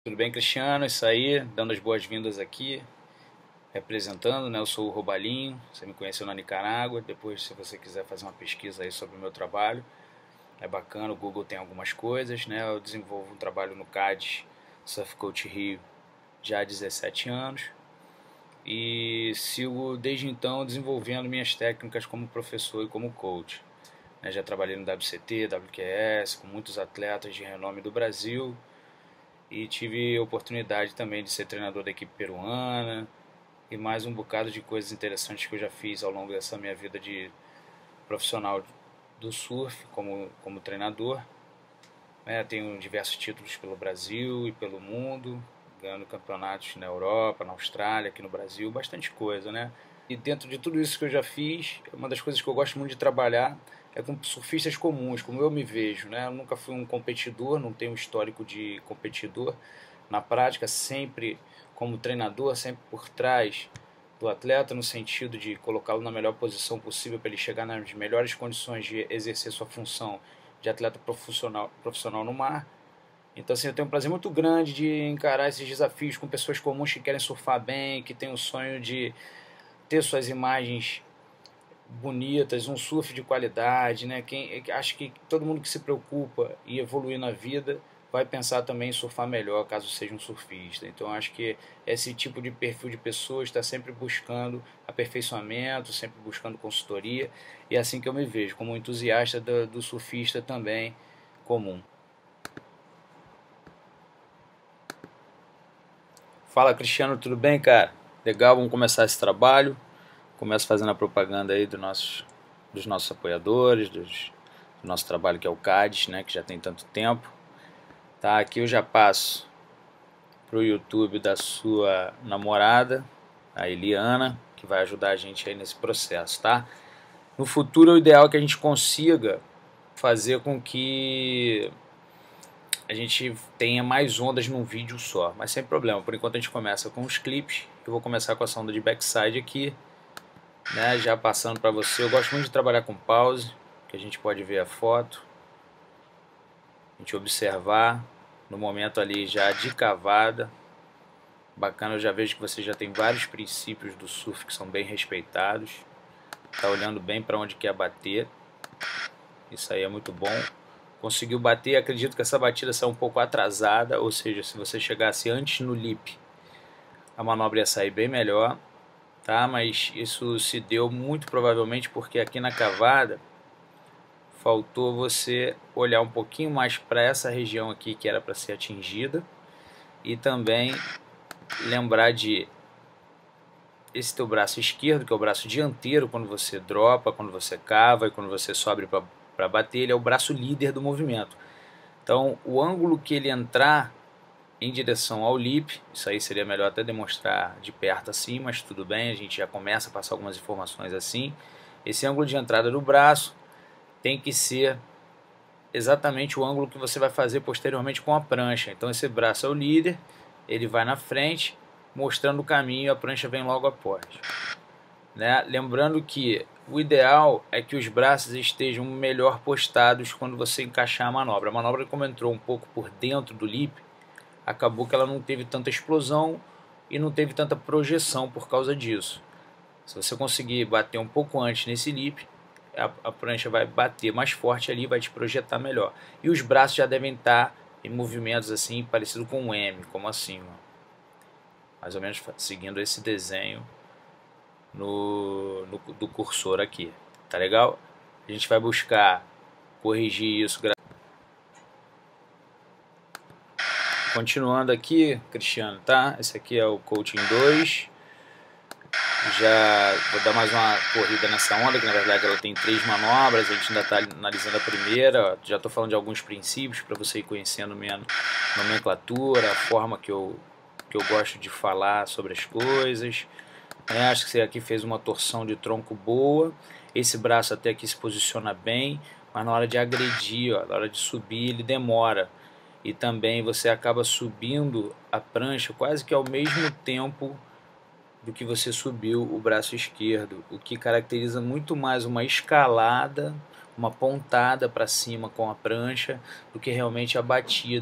Tudo bem, Cristiano? Isso aí, dando as boas-vindas aqui, representando, né? Eu sou o Robalinho, você me conheceu na Nicarágua. Depois, se você quiser fazer uma pesquisa aí sobre o meu trabalho, é bacana. O Google tem algumas coisas, né? Eu desenvolvo um trabalho no CADES Surf Coach Rio já há 17 anos e sigo desde então desenvolvendo minhas técnicas como professor e como coach, né? Já trabalhei no WCT, WQS, com muitos atletas de renome do Brasil e tive a oportunidade também de ser treinador da equipe peruana e mais um bocado de coisas interessantes que eu já fiz ao longo dessa minha vida de profissional do surf como treinador. Tenho diversos títulos pelo Brasil e pelo mundo, ganhando campeonatos na Europa, na Austrália, aqui no Brasil, bastante coisa, né? E dentro de tudo isso que eu já fiz, uma das coisas que eu gosto muito de trabalhar é com surfistas comuns, como eu me vejo, né? Eu nunca fui um competidor, não tenho um histórico de competidor. Na prática, sempre como treinador, sempre por trás do atleta, no sentido de colocá-lo na melhor posição possível para ele chegar nas melhores condições de exercer sua função de atleta profissional no mar. Então, assim, eu tenho um prazer muito grande de encarar esses desafios com pessoas comuns que querem surfar bem, que têm o sonho de ter suas imagens bonitas, um surf de qualidade, né? Acho que todo mundo que se preocupa e evoluir na vida vai pensar também em surfar melhor, caso seja um surfista. Então acho que esse tipo de perfil de pessoas está sempre buscando aperfeiçoamento, sempre buscando consultoria, e é assim que eu me vejo, como um entusiasta do surfista também comum. Fala, Cristiano, tudo bem, cara? Legal, vamos começar esse trabalho. Começo fazendo a propaganda aí dos nossos apoiadores, do nosso trabalho que é o CADES, né, que já tem tanto tempo. Tá, aqui eu já passo pro YouTube da sua namorada, a Eliana, que vai ajudar a gente aí nesse processo, tá? No futuro, o ideal é que a gente consiga fazer com que a gente tenha mais ondas num vídeo só, mas sem problema. Por enquanto a gente começa com os clipes. Eu vou começar com a sonda de backside aqui, né? Já passando para você. Eu gosto muito de trabalhar com pause, que a gente pode ver a foto, a gente observar no momento ali já de cavada. Bacana, eu já vejo que você já tem vários princípios do surf que são bem respeitados. Tá olhando bem para onde quer bater. Isso aí é muito bom. Conseguiu bater, acredito que essa batida saiu um pouco atrasada, ou seja, se você chegasse antes no lip, a manobra ia sair bem melhor, tá? Mas isso se deu muito provavelmente porque aqui na cavada faltou você olhar um pouquinho mais para essa região aqui que era para ser atingida e também lembrar de esse teu braço esquerdo, que é o braço dianteiro, quando você dropa, quando você cava e quando você sobe para bater, ele é o braço líder do movimento. Então, o ângulo que ele entrar em direção ao lip, isso aí seria melhor até demonstrar de perto assim, mas tudo bem, a gente já começa a passar algumas informações assim. Esse ângulo de entrada do braço tem que ser exatamente o ângulo que você vai fazer posteriormente com a prancha. Então esse braço é o líder, ele vai na frente, mostrando o caminho, e a prancha vem logo após, né? Lembrando que o ideal é que os braços estejam melhor postados quando você encaixar a manobra. A manobra, como entrou um pouco por dentro do lip, acabou que ela não teve tanta explosão e não teve tanta projeção por causa disso. Se você conseguir bater um pouco antes nesse lip, a prancha vai bater mais forte ali, vai te projetar melhor. E os braços já devem estar em movimentos assim, parecido com um M, como assim, ó. Mais ou menos seguindo esse desenho do cursor aqui, tá legal? A gente vai buscar corrigir isso. Continuando aqui, Cristiano, tá? Esse aqui é o Coaching 2. Já vou dar mais uma corrida nessa onda, que na verdade ela tem 3 manobras, a gente ainda está analisando a primeira. Já estou falando de alguns princípios para você ir conhecendo minha nomenclatura, a forma que eu gosto de falar sobre as coisas. Acho que você aqui fez uma torção de tronco boa, esse braço até aqui se posiciona bem, mas na hora de agredir, ó, na hora de subir ele demora. E também você acaba subindo a prancha quase que ao mesmo tempo do que você subiu o braço esquerdo, o que caracteriza muito mais uma escalada, uma pontada para cima com a prancha, do que realmente a batida.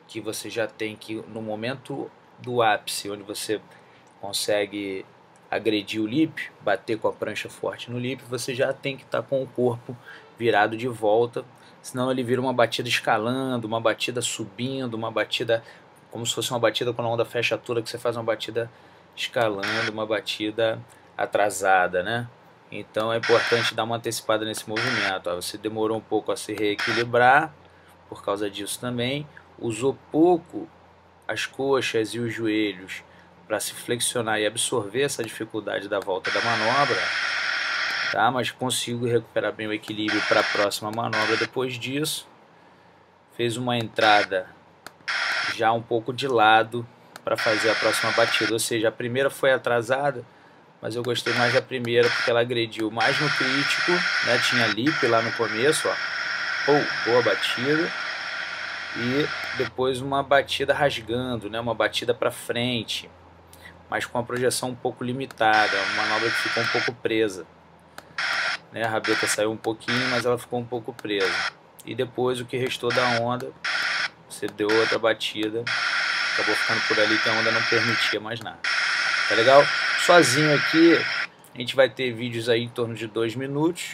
que você já tem que, no momento do ápice, onde você consegue agredir o lip, bater com a prancha forte no lip, você já tem que estar com o corpo virado de volta, senão ele vira uma batida escalando, uma batida subindo, uma batida como se fosse uma batida quando a onda fecha toda, que você faz uma batida escalando, uma batida atrasada, né? Então é importante dar uma antecipada nesse movimento. Ó, você demorou um pouco a se reequilibrar, por causa disso também, usou pouco as coxas e os joelhos para se flexionar e absorver essa dificuldade da volta da manobra, tá? Mas consigo recuperar bem o equilíbrio para a próxima manobra. Depois disso, fez uma entrada já um pouco de lado para fazer a próxima batida, ou seja, a primeira foi atrasada, mas eu gostei mais da primeira porque ela agrediu mais no crítico, né? Tinha lip lá no começo, ó. Boa batida. E depois uma batida rasgando, né? Uma batida para frente, mas com a projeção um pouco limitada, uma manobra que ficou um pouco presa, né? A rabeta saiu um pouquinho, mas ela ficou um pouco presa. E depois o que restou da onda, você deu outra batida, acabou ficando por ali que a onda não permitia mais nada. Tá legal? Sozinho aqui, a gente vai ter vídeos aí em torno de 2 minutos.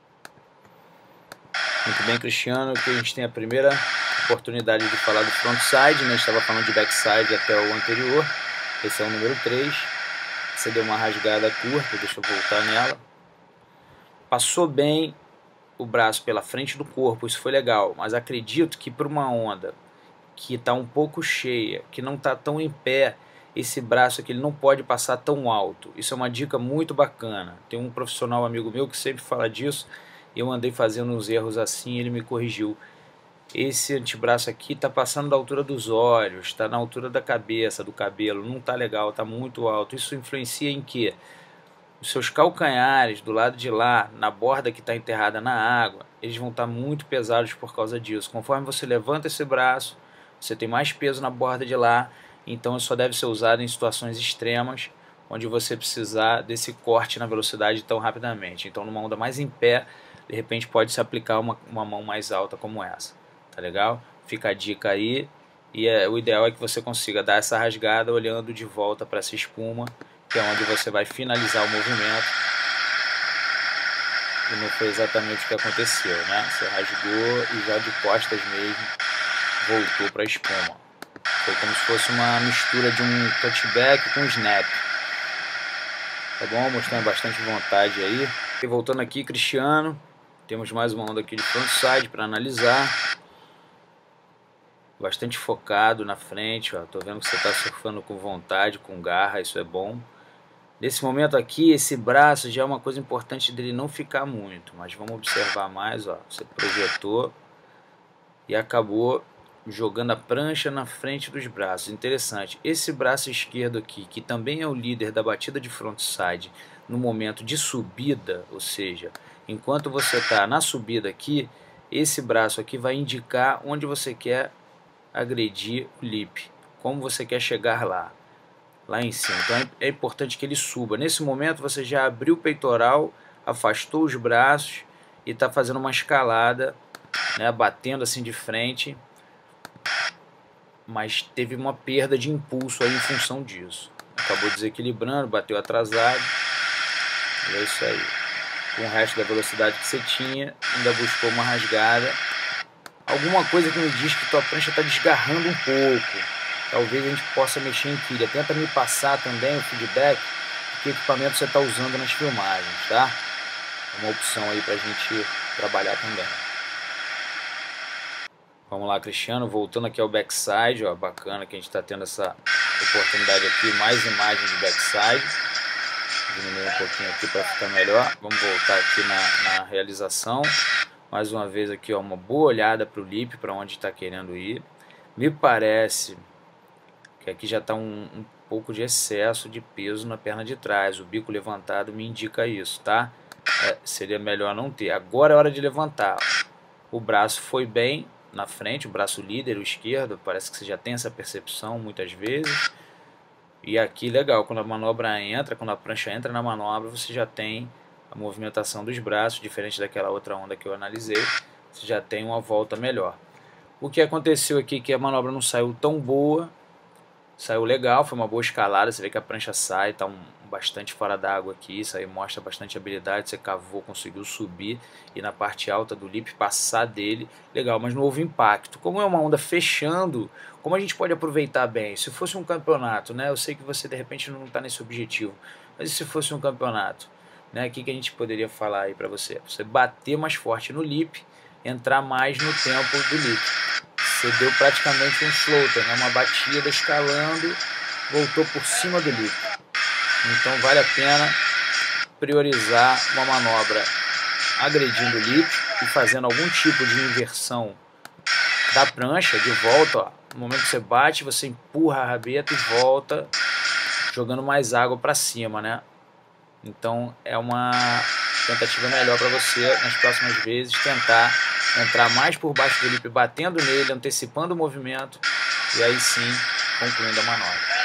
Muito bem, Cristiano, que a gente tem a primeira oportunidade de falar do frontside, né? A gente estava falando de backside até o anterior. Esse é o número 3. Você deu uma rasgada curta, deixa eu voltar nela. Passou bem o braço pela frente do corpo, isso foi legal, mas acredito que para uma onda que está um pouco cheia, que não está tão em pé, esse braço aqui ele não pode passar tão alto. Isso é uma dica muito bacana. Tem um profissional amigo meu que sempre fala disso, e eu andei fazendo uns erros assim, ele me corrigiu. Esse antebraço aqui está passando da altura dos olhos, está na altura da cabeça, do cabelo, não está legal, está muito alto. Isso influencia em quê? Os seus calcanhares do lado de lá, na borda que está enterrada na água, eles vão estar muito pesados por causa disso. Conforme você levanta esse braço, você tem mais peso na borda de lá, então isso só deve ser usado em situações extremas, onde você precisar desse corte na velocidade tão rapidamente. Então numa onda mais em pé, de repente pode se aplicar uma mão mais alta como essa. Tá legal? Fica a dica aí, e o ideal é que você consiga dar essa rasgada olhando de volta para essa espuma, que é onde você vai finalizar o movimento. E não foi exatamente o que aconteceu, né? Você rasgou e já de costas mesmo voltou para a espuma. Foi como se fosse uma mistura de um touchback com snap. Tá bom? Mostrando bastante vontade aí. E voltando aqui, Cristiano, temos mais uma onda aqui de frontside para analisar. Bastante focado na frente, ó. Tô vendo que você está surfando com vontade, com garra, isso é bom. Nesse momento aqui, esse braço já é uma coisa importante dele não ficar muito, mas vamos observar mais, ó. Você projetou e acabou jogando a prancha na frente dos braços. Interessante. Esse braço esquerdo aqui, que também é o líder da batida de frontside no momento de subida, ou seja, enquanto você está na subida aqui, esse braço aqui vai indicar onde você quer agredir o lip, como você quer chegar lá em cima. Então é importante que ele suba. Nesse momento você já abriu o peitoral, afastou os braços e está fazendo uma escalada, né, batendo assim de frente, mas teve uma perda de impulso aí em função disso. Acabou desequilibrando, bateu atrasado, e é isso aí. Com o resto da velocidade que você tinha, ainda buscou uma rasgada. Alguma coisa que me diz que tua prancha está desgarrando um pouco. Talvez a gente possa mexer em quilha. Tenta me passar também o feedback do que equipamento você está usando nas filmagens, tá? É uma opção aí para a gente trabalhar também. Vamos lá, Cristiano, voltando aqui ao backside, ó, bacana que a gente está tendo essa oportunidade aqui, mais imagens de backside. Diminuir um pouquinho aqui para ficar melhor. Vamos voltar aqui na realização. Mais uma vez aqui, ó, uma boa olhada para o lip, para onde está querendo ir. Me parece que aqui já está um pouco de excesso de peso na perna de trás. O bico levantado me indica isso, tá? Seria melhor não ter. Agora é hora de levantar. O braço foi bem na frente, o braço líder, o esquerdo. Parece que você já tem essa percepção muitas vezes. E aqui legal, quando a manobra entra, quando a prancha entra na manobra, você já tem a movimentação dos braços, diferente daquela outra onda que eu analisei, você já tem uma volta melhor. O que aconteceu aqui é que a manobra não saiu tão boa, saiu legal, foi uma boa escalada, você vê que a prancha sai, tá bastante fora d'água aqui, isso aí mostra bastante habilidade, você cavou, conseguiu subir e na parte alta do lip passar dele, legal, mas não houve impacto. Como é uma onda fechando, como a gente pode aproveitar bem? Se fosse um campeonato, né, eu sei que você de repente não está nesse objetivo, mas e se fosse um campeonato? Né, o que a gente poderia falar aí para você? Você bater mais forte no lip, entrar mais no tempo do lip. Você deu praticamente um floater, né, uma batida escalando, voltou por cima do lip. Então vale a pena priorizar uma manobra agredindo o lip e fazendo algum tipo de inversão da prancha de volta. Ó. No momento que você bate, você empurra a rabeta e volta jogando mais água para cima, né? Então é uma tentativa melhor para você nas próximas vezes tentar entrar mais por baixo do lip, batendo nele, antecipando o movimento e aí sim concluindo a manobra.